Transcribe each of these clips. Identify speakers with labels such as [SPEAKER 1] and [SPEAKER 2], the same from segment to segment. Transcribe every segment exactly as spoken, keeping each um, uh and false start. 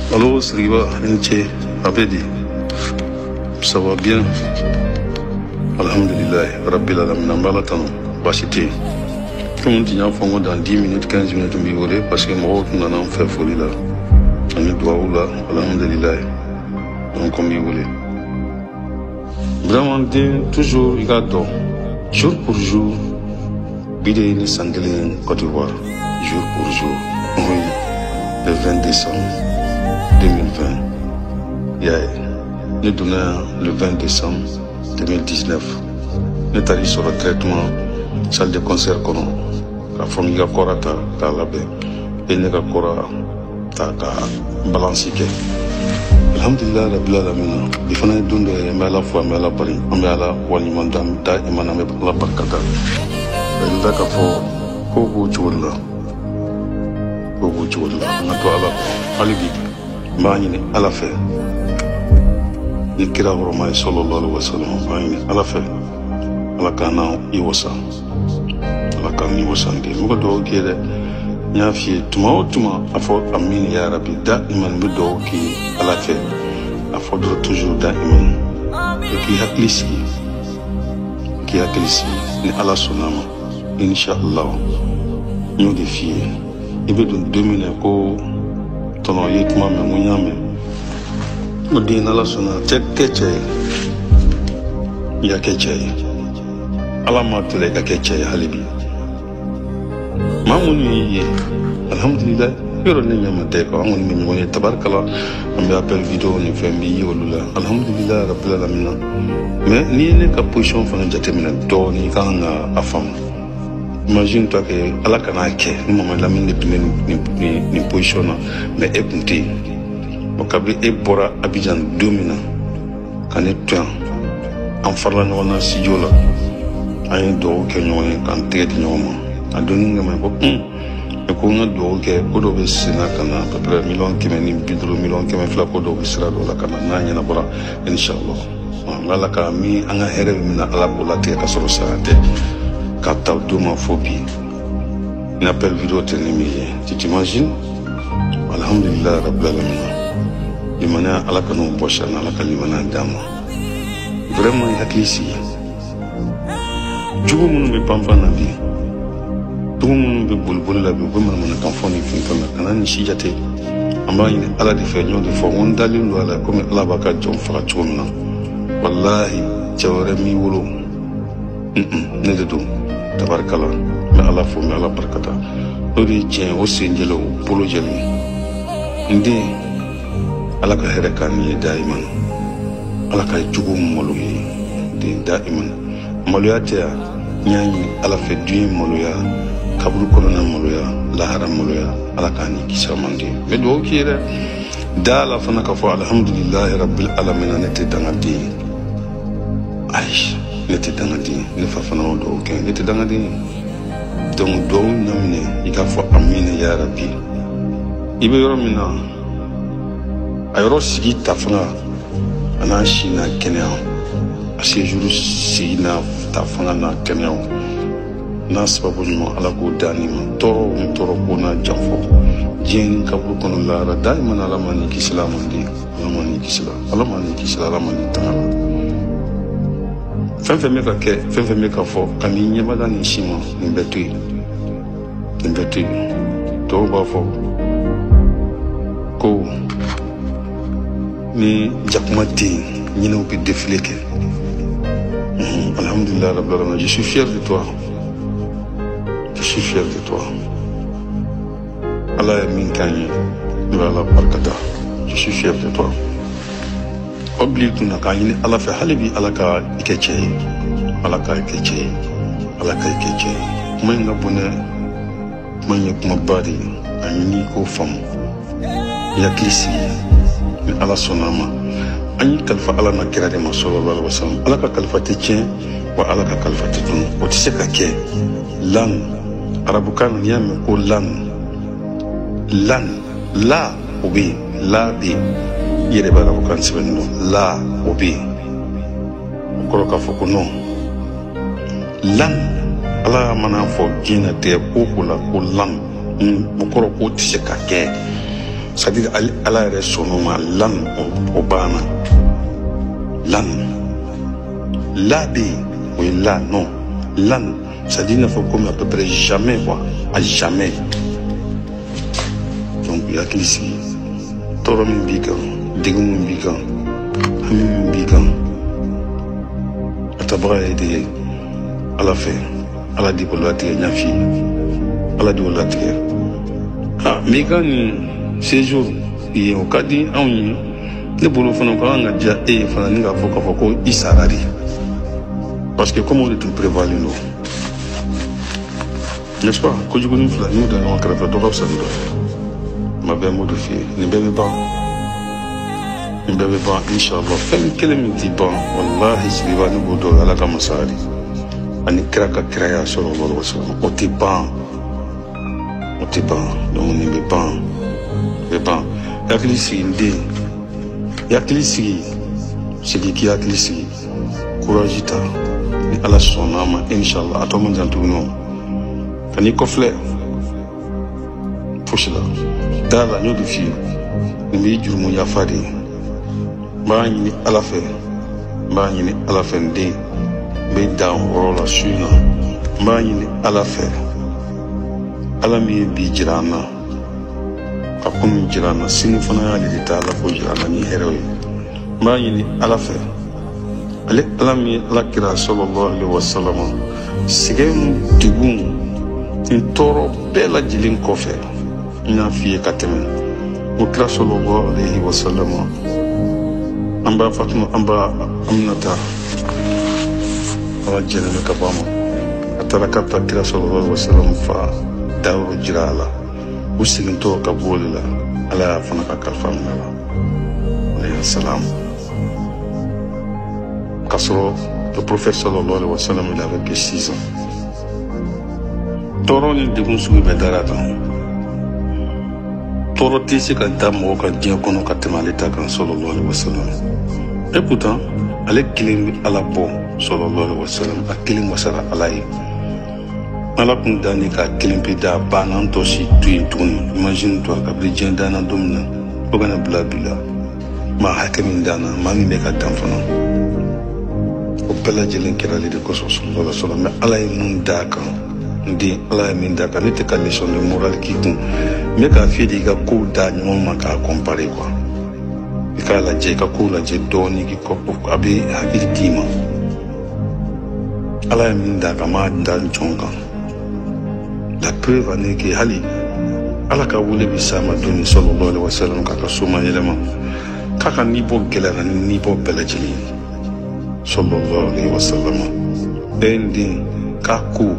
[SPEAKER 1] Allô, Sriba, Nche, Abedi. Ça va bien? Alhamdulillah, Rabbil Alamin, Ambalatano, Bachité. Comme on dit, on dans dix minutes, quinze minutes, on va parce que moi, on a fait folie là. On est droit là, Alhamdulillah. Donc, on va vraiment, toujours, il y a d'or. Jour pour jour, Bidé ni Sangalé, Côte d'Ivoire. Jour pour jour. Oui, le vingt décembre deux mille vingt. Yeah. Nous donnons le vingt décembre deux mille dix-neuf. Nous sommes allés sur le traitement, salle de concert qu'on a. La famille a encore à la baie. Et nous avons encore à balancer. Alhamdulillah, Rabbil Alamin. Il faut que nous donnions à la fois, mais à la Paris. On est à la Walimandam, da et maname la Barkata. Il y a que faut Kobo Choula. Kobo Choula. On a tout à la Alibi. Mani à la fin. Ni kira Roma sallallahu alaihi wasallam. Mani à la fin. À la Kana Iwosa. À la Kana Iwosa. Nous devons dire. Nyafi tuma tuma afo amin ya rabbi da iman bido ki ala fe afo do toujours da iman et qui haklisi qui haklisi ni ala sonama inshallah ñu défier et be do dominer ko tono yitma me munyame mo di na ala sona tek keche ya keche ala ma tule ka keche halibi Mamouni, alhamdulillah, yoro ne nyama te ko amon mi ngone tabarkala ambe appel vidéo ni fembi yolula alhamdulillah rabbil alamin mais ni ne ka position fana jatemina do ni kanga afam imagine toi que ala kana ke ni mama la min ni ni ni position mais écoutez o kabri e bora Abidjan domina kané temps en farla no na sijola ay do ke nyone kan tete nyoma adoni ngama ko e ko nga do ke ko do be sina kana peut-être million keme ni bidro million keme fla ko do be sira do la kana na nyana bora inshallah ngala ka mi anga here mi na ala ko la te ka soro sarate ka ta do ma phobie na appel vidéo tenimi tu t'imagines alhamdulillah rabbil alamin limana ala kanu bosha na ala kalimana dama vraiment yaklisi jugo mun be pampa na bi tout le monde be bulbul la be be man man kan foni fin kan kana ni shi jate amma ni ala de fe nyon de fo won dalil wala comme ala baka jom fa chomna wallahi jawre mi wolo ne de do tabarkala ma ala fo ma ala barkata do di je o senjelo polo jeli ndi ala ka here kan ni daiman ala ka jugo molo yi de daiman molo ya tia nyani ala fe duin molo ya kaburu kolona moloya lahara moloya ala kani kisa mandi me do kire dala fana ka fo alhamdulillah rabbil alamin nete dangadi aish nete dangadi ne fa fana do ke nete dangadi donc do namine ika fo amine ya rabbi ibe yoro mina ayoro sigi tafana ana shina kenya asejuru sina tafana na kenya na sababu nyuma ala ko dani ma toro toro ko na jafo jeni kabul kono lara daima ala mani kislam ndi ala mani kislam ala mani kislam ala mani tangala fen fen me ka ke fen fen me ka fo kami nyema dani shima ni betu ni betu to ba fo ko ni jakmati ni no bi défilé ke alhamdulillah rabbil alamin je suis fier de toi. Je suis fier de toi. Allah est minkani, Allah barkata. Je suis fier de toi. Oublie tout n'a qu'à y aller. Allah fait halibi, Allah ka ikeche, Allah ka ikeche, Allah ka ikeche. Moi n'a bonne, moi n'y a pas bari, ani ko femme. Ya klisi, ni Allah sonama. Ani kalfa Allah na kira de ma sallallahu alaihi wasallam. Allah ka kalfa te tien, wa Allah ka kalfa te dun. O tise ka ke, lan. Arabukan yame ko lan lan la obi la bi yere ba arabukan sibeno la obi ko ka foko no lan ala mana fo gina te ko ko la ko lan ko ko ko tise ka ke c'est-à-dire ala yɛrɛ sɔnn'o lan o banna lan la bɛ yen o ye la non lan c'est-à-dire il n'a faut comme à peu près jamais quoi à jamais donc il y a qu'il ici tɔɔrɔ min b'i kan degun min b'i kan hami min b'i kan a tabaga ye de ala fɛ ala de b'o latigɛ n y'a f'i ye ala de b'o latigɛ ah mais kan nin séjour ye o ka di anw ye ne bolo fana ko an ka diya e ye fana ni k'a fɔ k'a fɔ ko i sara de parce que comme on est tout prévalen don n'est-ce pas kojugu ni fila n'u da ɲɔgɔn kɛrɛfɛ dɔ ka fisa ni dɔ ye ma bɛɛ m'o de f'i ye nin bɛɛ bɛ ban nin bɛɛ bɛ ban inshallah fɛn kelen min t'i ban wallahi sigiba ne b'o dɔn ala ka masaya de ani kira ka kiraya sallallahu alaihi wasallam o tɛ ban o tɛ ban donc nin bɛ ban bɛ ban hakili sigi n den hakili sigi sigi k'i hakili sigi courage ta ni ala sɔnn'a ma inshallah a tɔ man jan tuguni o ka n'i kɔfilɛ fosi la da la n y'o de f'i ye nin b'i jurumu yafa de ye n b'a ɲini ala fɛ n b'a ɲini ala fɛ n den n bɛ dan o yɔrɔ la su in na n b'a ɲini ala fɛ ala min ye bi jira an na ka ko min jira an na sini fana y'ale de ta ala k'o jira an na ni hɛrɛw ye n b'a ɲini ala fɛ ale ala min ye ala kira sallallahu alaihi wasallam sɛgɛn degun nin tɔɔrɔ bɛɛ lajɛlen kɔfɛ n y'a f'i ye ka tɛmɛ o kira sallallahu alaihi wasallam an b'a fatuma an b'a aminata ala jɛnɛmɛ ka bɔ a ma a taara k'a bɛ taa kira sallallahu alaihi wasallam fa dayɔrɔ jira a la u segintɔ ka bɔ o de la ala y'a fana ka kalifa minɛ a la alayhi salam k'a sɔrɔ le prophète sallallahu alaihi wasallam il avait que six ans tɔɔrɔ ni degun sugu bɛɛ dara kan tɔɔrɔ tɛ se ka da mɔgɔ ka diɲɛ kɔnɔ ka tɛmɛ ale ta kan sallallahu alaihi wasallam et pourtant ale kelen bɛ ala bɔ sallallahu alaihi wasallam a kelen wasara ala ye ala kun da ni ka kelen pe da banna an tɔ si to yen tuguni imagine toi kabini diɲɛ danna don min na fo kana bila bi la maa hakɛ min danna maa min bɛ ka dan fana o bɛɛ lajɛlen kɛra ale de kosɔn sallallahu alaihi wasallam mais ala ye mun d'a kan n den ala ye min d'a kan ne tɛ ka leçon de morale k'i kun n bɛ k'a f'i ye de i ka kow da ɲɔgɔn ma k'a comparer quoi i k'a lajɛ i ka kow lajɛ dɔɔni k'i kɔ a bɛ hakili d'i ma ala ye min d'a kan m'a da jɔn kan la preuve en est que hali ala ka wele bi s'a ma doni sallallahu alaihi wasallam k'a ka soma yɛlɛma k'a ka niveau gɛlɛyara ni niveau bɛɛ lajɛlen ye sallallahu alaihi wasallam e n den k'a ko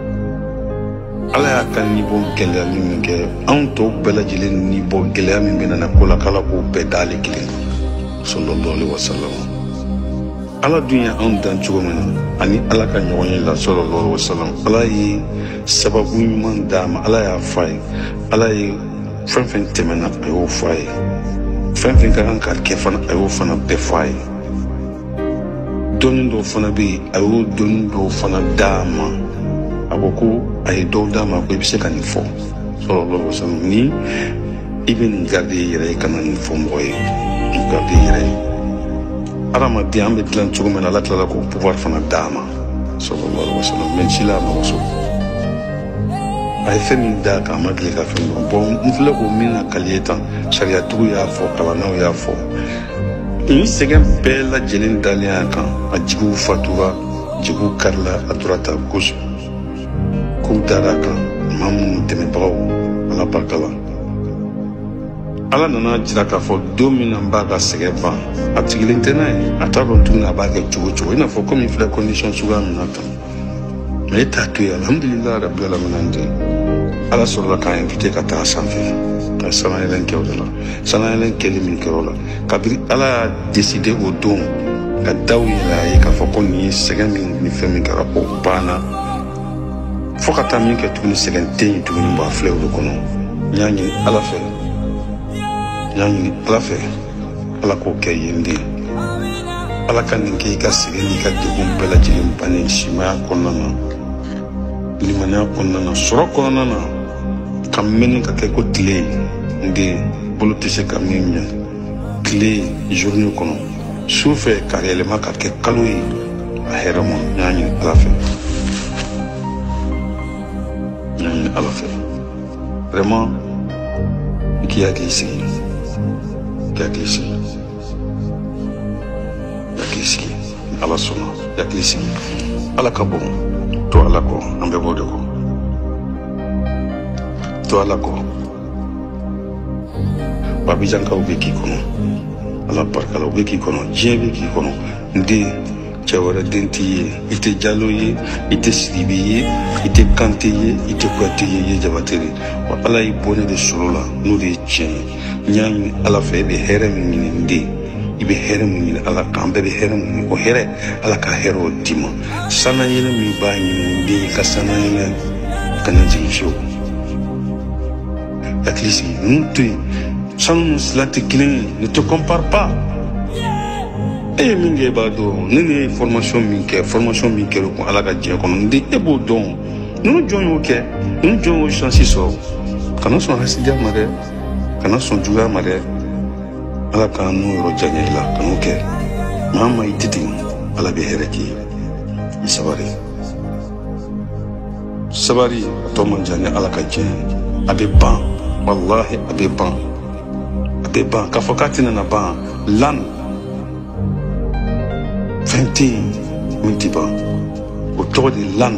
[SPEAKER 1] ala y'a ka niveau gɛlɛyali min kɛ anw tɔw bɛɛ lajɛlen niveau gɛlɛya min bɛ nana ko la k'ala k'o bɛɛ d'ale kelen kan sallallahu alaihi wasallam ala dun ye anw dan cogo min na ani ala ka ɲɔgɔn ye la sallallahu alaihi wasallam ala ye sababu ɲuman d'a ma ala y'a f'a ye ala ye fɛn fɛn tɛmɛna a y'o f'a ye fɛn fɛn ka kan ka kɛ fana a y'o fana bɛɛ f'a ye dɔnni dɔw fana bɛ yen a y'o dɔnni dɔw fana d'a ma a ko ko a ye dɔw d'a ma ko i bɛ se ka nin fɔ sallallahu alaihi wasallam ni i bɛ nin garder i yɛrɛ ye ka na nin fɔ mɔgɔ ye i garder i yɛrɛ ye adamaden an bɛ dilan cogo min na ala tilala k'o pouvoir fana d'a ma sallallahu alaihi wasallam mais si la a mago so a ye fɛn min d'a kan a ma deli ka fɛn dɔn bon n filɛ k'o min na kali ye tan sariyatigiw y'a fɔ kalannaw y'a fɔ ni sɛgɛn bɛɛ lajɛlen dalen a kan a jigiw fatura jigiw karila a tora ta gosi kow dara a kan maa minnu dɛmɛbagaw ala barika la ala nana jira k'a fɔ don min na n b'a ka sɛgɛn ban a tigilen tɛ n'a ye a t'a dɔn tuguni a b'a kɛ cogo cogo i n'a fɔ komi filɛ condition suguya min na tan mais e t'a to yen alhamdulilayi rabil alamin an den ala sɔrɔla k'a invité ka taa sanfɛ ka sanayɛlɛn kɛ o de la sanayɛlɛn kɛli min kɛra o la kabiri ala y'a décidé o don ka daw yɛlɛ a ye k'a fɔ ko nin ye sɛgɛn min ni fɛn min kɛra o banna fo ka taa min kɛ tuguni sɛgɛn tɛ yen tuguni bɔ a filɛ o de kɔnɔ n y'a ɲini ala fɛ n y'a ɲini ala fɛ ala k'o kɛ yen den ala ka nin kɛ i ka sɛgɛn n'i ka degun bɛɛ lajɛlen bannen simaya kɔnɔna na limaniya kɔnɔna na sɔrɔ kɔnɔna na ka mɛnni ka kɛ ko tile n den bolo tɛ se ka min ɲɛ tile journée kɔnɔ su fɛ ka yɛlɛma ka kɛ kalo ye a hɛrɛ ma n y'a ɲini ala fɛ n y'a ɲini ala fɛ vraiment i k'i hakili sigi i k'i hakili sigi i hakili sigi ni ala sɔnna i hakili sigi ala ka bon to ala kɔ an bɛɛ b'o de kɔ to ala kɔ babijankaw bɛ k'i kɔnɔ ala barikala u bɛ k'i kɔnɔ diɲɛ bɛ k'i kɔnɔ n den cɛ wɛrɛ den t'i ye i tɛ jalo ye i tɛ sidibe ye i tɛ kante ye i tɛ kuyate ye i ye jabatɛ de wa ala y'i bɔ ne de sɔrɔ la n'o de ye tiɲɛ ye n y'a ɲini ala fɛ i bɛ hɛrɛ min ɲini n den i bɛ hɛrɛ min ɲini ala kan an bɛɛ bɛ hɛrɛ min ɲini o hɛrɛ ala ka hɛrɛ o d'i ma sanayɛlɛ min b'a ɲini n den ka sanayɛlɛ kana jigin fiyewu hakili sigi ninnu to yen sanu sila tɛ kelen ye ne te compare pas e ye min kɛ e b'a dɔn ne ne ye formation min kɛ formation min kɛra o kun ala ka diɲɛ kɔnɔ n den e b'o dɔn ninnu jɔn y'o kɛ ninnu jɔn y'o chance sɔrɔ kana sɔn hasidiya ma dɛ kana sɔn juguya ma dɛ ala k'an n'o yɔrɔ diya i la kan'o kɛ maa ma i tɛ ten ala bɛ hɛrɛ k'i ye i sabari sabari a tɔ man jan ni ala ka diɲɛ a bɛ ban wallahi a bɛ ban a bɛ ban k'a fɔ k'a tɛna na ban lan fɛn tɛ yen min tɛ ban o tɔgɔ de lan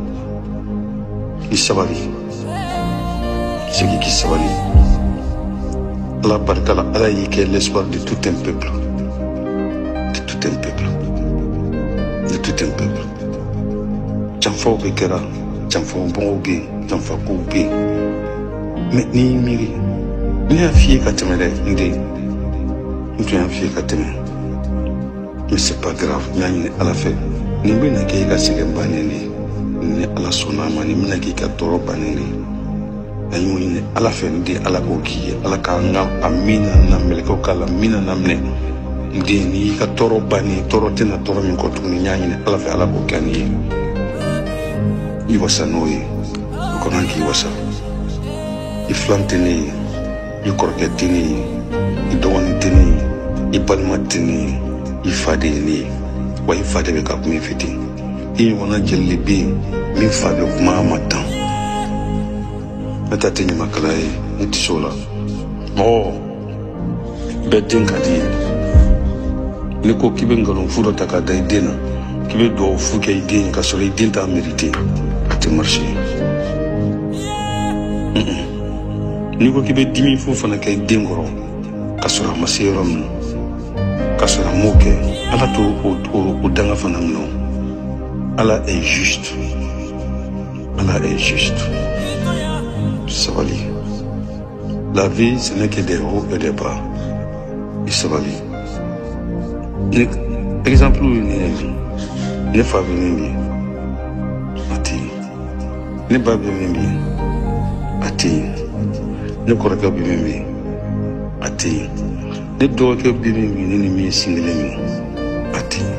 [SPEAKER 1] i sabari segi k'i sabari ala barika la ala y'i kɛ l'espoir de tout un peuple de tout un peuple de tout un peuple janfaw bɛ kɛra janfaw bɔnw bɛ yen janfakow bɛ yen mais n'i y'i miiri ne y'a f'i ye ka tɛmɛ dɛ n den n tun y'a f'i ye ka tɛmɛ mais c'est pas grave n y'a ɲini ala fɛ nin bɛna kɛ i ka sɛgɛn bannen de ye ni ala sɔnna a ma nin bɛna k'i ka tɔɔrɔ bannen de ye a y'o ɲini ala fɛ n den ala k'o k'i ye ala k'an ka a mina na mɛlɛkɛw k'a la mina na minɛ n den n'i y'i ka tɔɔrɔ bannen tɔɔrɔ tɛna tɔɔrɔ min kɔ tuguni n y'a ɲini ala fɛ ala k'o kɛ nin ye i wasa n'o ye o ka kan k'i wasa i filan tɛ ne ye i kɔrɔkɛ tɛ ne ye i dɔgɔnin tɛ ne ye i balima tɛ ne ye i fa de ye ne ye wa i fa de bɛ ka kuma i fɛ ten i ɲɔgɔnna jeli de bɛ yen min fa bɛ kuma a ma tan ne ta tɛ ɲamakala ye ne tɛ se o la mɔgɔ bɛɛ den ka di ye n'i ko k'i bɛ nkalon fu dɔ ta k'a da i den na k'i bɛ dugawu fu kɛ i den ye k'a sɔrɔ i den t'a mérité a tɛ marché n'i ko k'i bɛ dimi fu fana kɛ i den kɔrɔ k'a sɔrɔ a ma se yɔrɔ min na k'a sɔrɔ a m'o kɛ ala t'o o danga fana minɛ o ala est juste ala est juste sabali la vie ce n'est que des hauts et des bas i sabali ne exemple ye ne ye ne fa bɛ min bi a tɛ yen ne ba bɛ min bi a tɛ yen ne kɔrɔkɛ bɛ min bi a tɛ yen ne dɔgɔkɛ bɛ min bi ne ni min ye sin kelen min a tɛ yen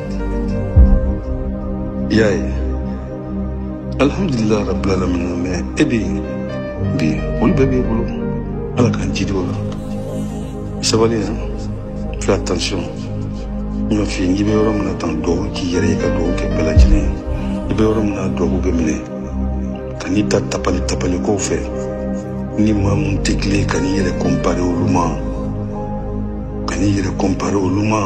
[SPEAKER 1] i y'a ye alhamdulilayi rabbil alamin mais e bɛ yen bi olu bɛɛ b'e bolo ala k'an jidi o la i sabali yan fais attention n y'a f'i ye n'i bɛ yɔrɔ min na tan dugawu k'i yɛrɛ ye ka dugawu kɛ bɛɛ lajɛlen ye i bɛ yɔrɔ min na dugawu bɛ minɛ ka n'i ta tapali tapali kow fɛ ni maa mun tɛ kelen ye ka n'i yɛrɛ compare olu ma ka n'i yɛrɛ compare olu ma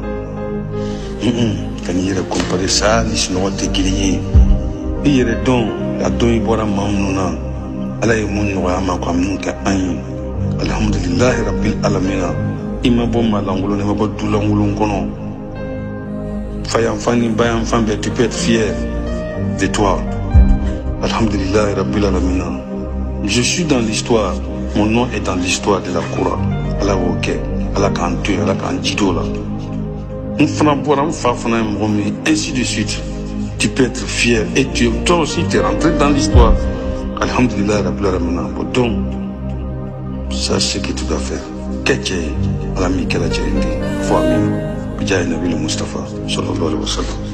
[SPEAKER 1] ka n'i yɛrɛ compare saa ni sunɔgɔ tɛ kelen ye i yɛrɛ dɔn a dɔn i bɔra maa minnu na ala ye mun nɔgɔya ma ka mun kɛ an ye alhamdulilahi rabbil alamina i ma bɔ maalankolon na i ma bɔ dulankolon kɔnɔ fayanfan ni bayanfan bɛɛ tu peux être fier de toi alhamdulilahi rabbil alamina je suis dans l'histoire mon nom est dans l'histoire de la Koura ala y'o kɛ ala k'an to yen ala k'an jid'o la n fana bɔra n fa fana ye mɔgɔ min ye ainsi de suite tu peux être fier et tu toi aussi tu es rentré dans l'histoire alhamdulilahi rabbil alamina bon donc sache ce que tu dois faire kɛ cɛ ye ala min kɛra cɛ ye den fɔ amin bi jaaye nabili Mustafa sallallahu alaihi wa sallam